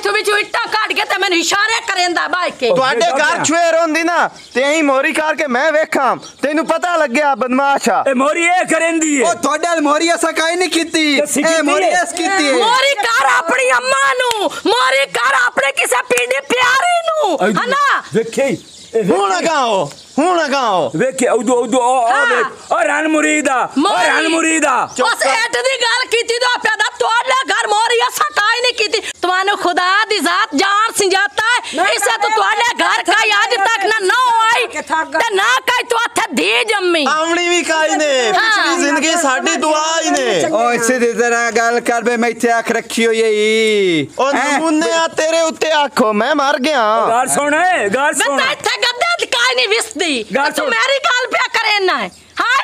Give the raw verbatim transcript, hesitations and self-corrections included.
इथों विचों इट्टा काट के ते मैनू इशारे करेंदा बाई के ਤੁਹਾਡੇ ਘਰ ਛੁਏਰ ਹੁੰਦੀ ਨਾ ਤੇ ਐਂ ਮੋਰੀ ਕਰਕੇ ਮੈਂ ਵੇਖਾਂ ਤੈਨੂੰ ਪਤਾ ਲੱਗਿਆ ਬਦਮਾਸ਼ਾ ए मोरी ए करेंदी है ओ थोड़े मोरी ऐसा काई नहीं कीती ए मोरी ऐस कीती है मोरी कर अपनी अम्मा नु मोरी कर अपने किसे पिंडी प्यारी नु है ना देखे ਹੁਣ ਗਾਓ ਹੁਣ ਗਾਓ ਵੇਖੇ ਉਦੋਂ ਉਦੋਂ ਉਹ ਵੇਖ ਉਹ ਰਨ ਮੁਰੀਦਾ ਉਹ ਰਨ ਮੁਰੀਦਾ उस एट दी गल कीती तो पैदा तोड़ले घर मोरी ऐसा काई नहीं कीती तुम्हारे खुदा दी जात जान सिंजाता है इससे तो तोड़ले घर का आज तक ना ना आई ते ना कई तो हथ दी जम्मी ਆਵਣੀ ਵੀ ਕਾਈ ਨੇ ਪਿਛਲੀ ਜ਼ਿੰਦਗੀ ਸਾਡੀ ਦੁਆ ਹੀ ਨੇ ओ इसे दे तरह गल कर बे मैं इथे आंख रखी हुई है ਉਹ ਨਮੂਨੇ ਆ ਤੇਰੇ ਉੱਤੇ ਆਖੋ ਮੈਂ ਮਰ ਗਿਆ ਗੱਲ ਸੁਣ ਗੱਲ ਸੁਣ मैं इथे गद्दे काई नहीं विसदी गल तू सुन। मेरी गल पे करे ना है हां